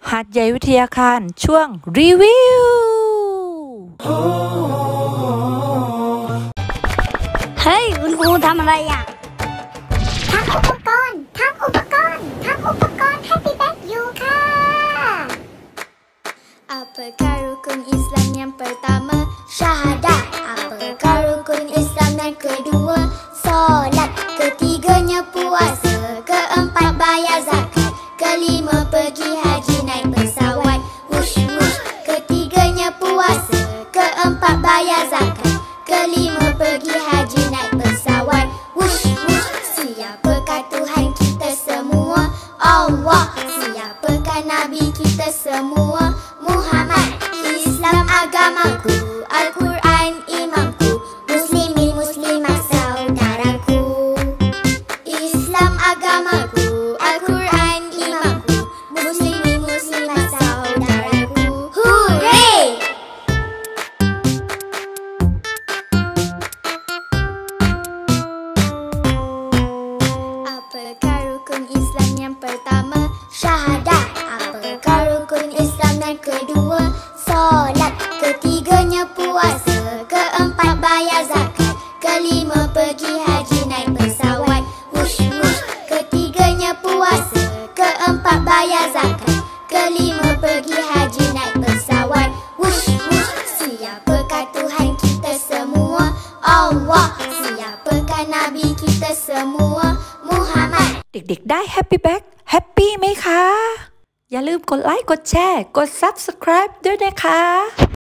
หาดใหญ่วิทยาคารช่วงรีวิวเฮ้ยคุณครูทำอะไรอ่ะทำอุปกรณ์Happy Bag You ค่ะ Apakah rukun Islam yang pertama? Syahadat. Apakah rukun Islam yang kedua? Solat. Ketiganya puasa. Keempat bayar zakat. Kelima pergi haji naik pesawat. Wush wush. Ketiganya puasa. Keempat bayar zakat. Kelima pergi haji naik pesawat. Wush wush. Siapakah Tuhan kita semua? Allah. Siapakah Nabi kita semua? Muhammad. Islam agamaku. Al-Quran imamku. Muslimin muslimat saudaraku. Islam agamaku. Al-Quran imamku. Muslimin muslimat saudaraku. Hooray! Apakah rukun Islam yang pertama? Syahadat. Apakah rukun Islam yang kedua? Solat. Ketiganya puasa. Keempat bayar zakat. Kelima pergi haji naik pesawat. Wush wush. Ketiganya puasa. Keempat bayar zakat. Kelima pergi haji naik pesawat. Wush wush. Siapakah Tuhan kita semua? Allah. Siapakah Nabi kita semua? Muhammad. เด็กๆได้ Happy Bag แฮปปี้ไหมคะ อย่าลืมกดไลค์กดแชร์กด Subscribe ด้วยนะคะ